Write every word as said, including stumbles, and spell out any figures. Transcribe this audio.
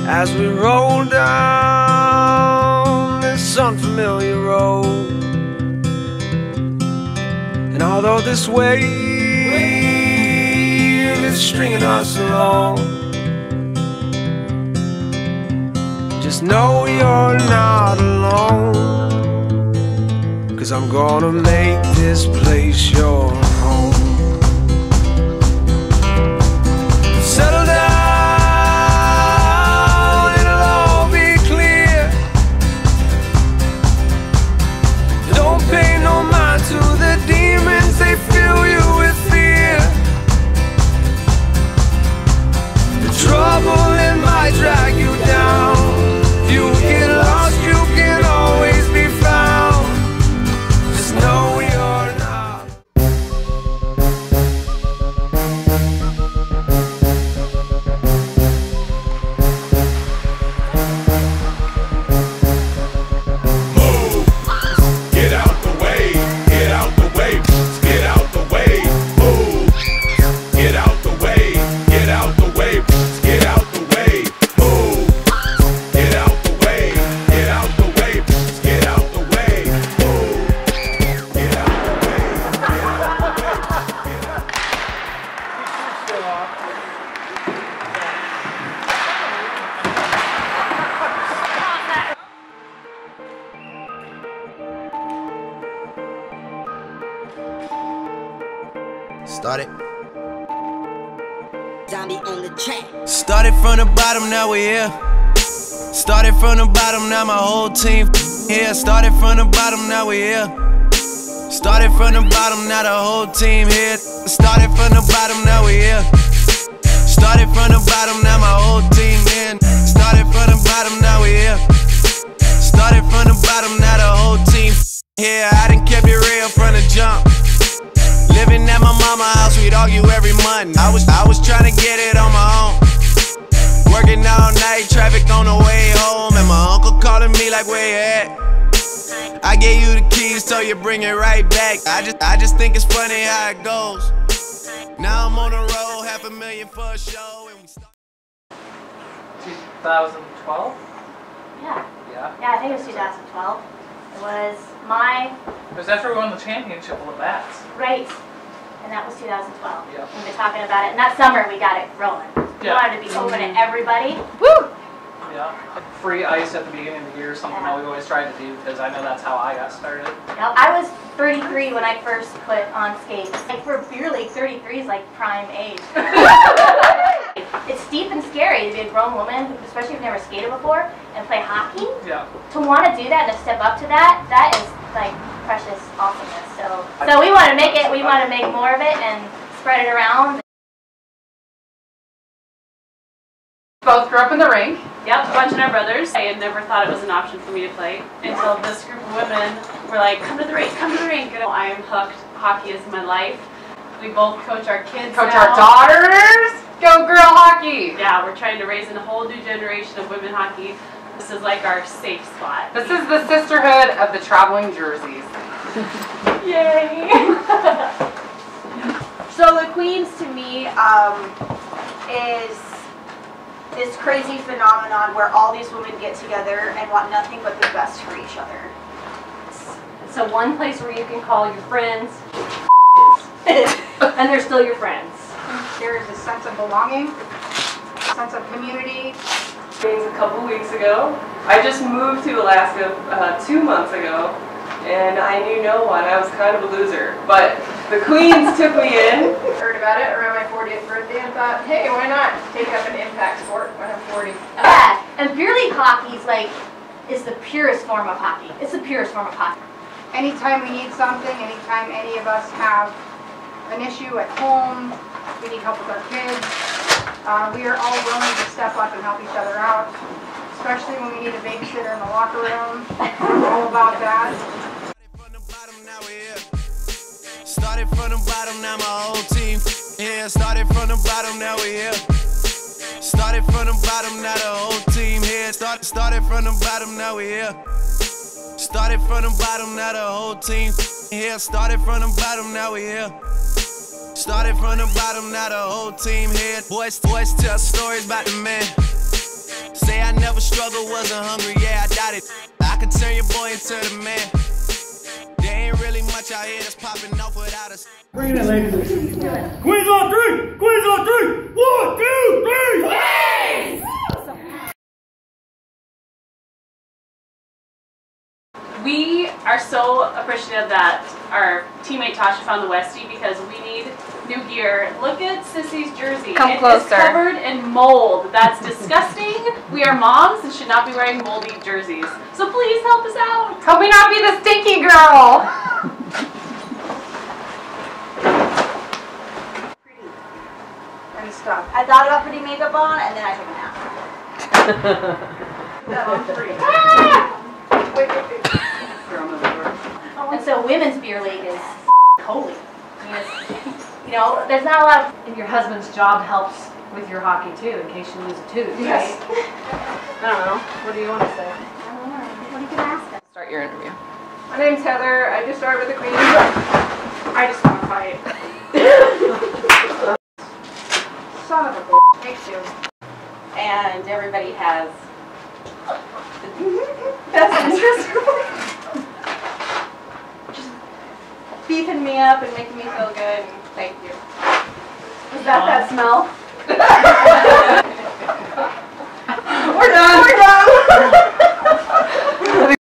as we roll down this unfamiliar road. And although this wave is stringing us along, just know you're not alone, 'cause I'm gonna make this place your home. Settle down, it'll all be clear. Don't pay no mind to the demons, they fill you with fear. The trouble, it might drag you down. If you get lost, you can always be found. Just know you're not. Move! Get out the way, get out the way, get out the way, move! Get out the way, get out the way, get out the way, move! Get out the way, get out the way, get out the way, move! Get out the way, get out the way. Started. Zombie on the track. Started from the bottom, now we here. Started from the bottom, now my whole team here. Started from the bottom, now we here. Started from the bottom, now the whole team here. Started from the bottom, now we here. Started from the bottom, now my whole team in. Started from the bottom, now we here. Started from the bottom, now the whole team here. I done kept it real from the jump. Living at my mama's house, we'd argue every month. I was, I was trying to get it on my own. Working all night, traffic on the way home, and my uncle calling me like, where you at? I gave you the keys, so you bring it right back. I just, I just think it's funny how it goes. Now I'm on the road, half a million for a show, and we start. twenty twelve? Yeah. Yeah. Yeah, I think it was two thousand twelve. It was my It was after we won the championship with the bats. right, and that was two thousand twelve. Yeah. We've been talking about it, and that summer we got it rolling. We Yeah. wanted to be open to everybody. Woo! Yeah. Free ice at the beginning of the year, something Yeah. that we always tried to do, because I know that's how I got started. Now, I was thirty-three when I first put on skates. Like for beer league, thirty-three is like prime age. It's steep and scary to be a grown woman, especially if you've never skated before, and play hockey. Yeah. To want to do that and to step up to that, that is like precious awesomeness. So, so we want to make it. We want to make more of it and spread it around. Both grew up in the rink. Yep, a bunch of our brothers. I had never thought it was an option for me to play until this group of women were like, come to the rink, come to the rink. And I am hooked. Hockey is my life. We both coach our kids Coach now. our daughters. Go girl hockey. Yeah, we're trying to raise a whole new generation of women hockey. This is like our safe spot. This is the sisterhood of the traveling jerseys. Yay! So the Queens to me um, is this crazy phenomenon where all these women get together and want nothing but the best for each other. So one place where you can call your friends and they're still your friends. There is a sense of belonging, a sense of community. A couple weeks ago. I just moved to Alaska uh, two months ago, and I knew no one. I was kind of a loser, but the Queens took me in. Heard about it around my fortieth birthday and thought, hey, why not take up an impact sport when I'm forty? Yeah, and beer league hockey is like is the purest form of hockey. It's the purest form of hockey. Anytime we need something, anytime any of us have an issue at home, we need help with our kids, uh, we are all willing to step up and help each other out, especially when we need a babysitter in the locker room. We're all about that. Started from the bottom, now my whole team here. Started from the bottom, now we here. Started from the bottom, now the whole team here. Started, started from the bottom, now we here. Started from the bottom, now the whole team here. Started from the bottom, now we here. Started from the bottom, now the whole team here. Boys, boys tell stories about the man. Say I struggle wasn't hungry, yeah, I doubt it. I could turn your boy into the man. There ain't really much out here that's popping off without us. Bring it in, ladies. Queens on three! Queens on three! One, two, three! Queens! We are so appreciative that our teammate Tasha found the Westy because we need new gear. Look at Sissy's jersey. Come it closer. Is covered in mold. That's disgusting. We are moms and should not be wearing moldy jerseys. So please help us out. Help me not be the stinky girl. And stuff. I thought about putting makeup on and then I took a nap. That one's free. Wait, wait, wait. And so women's beer league is holy. I mean, it's, you know, there's not a lot of... And your husband's job helps with your hockey too, in case you lose a tooth, Yes. right? I don't know. What do you want to say? I don't know. What are you going to ask us? Start your interview. My name's Heather. I just started with the Queens. I just want to fight. Son of a bitch. Thanks, you. And everybody has best interest. Just beefing me up and making me feel good. And thank you. Is that that smell? We're done. We're done.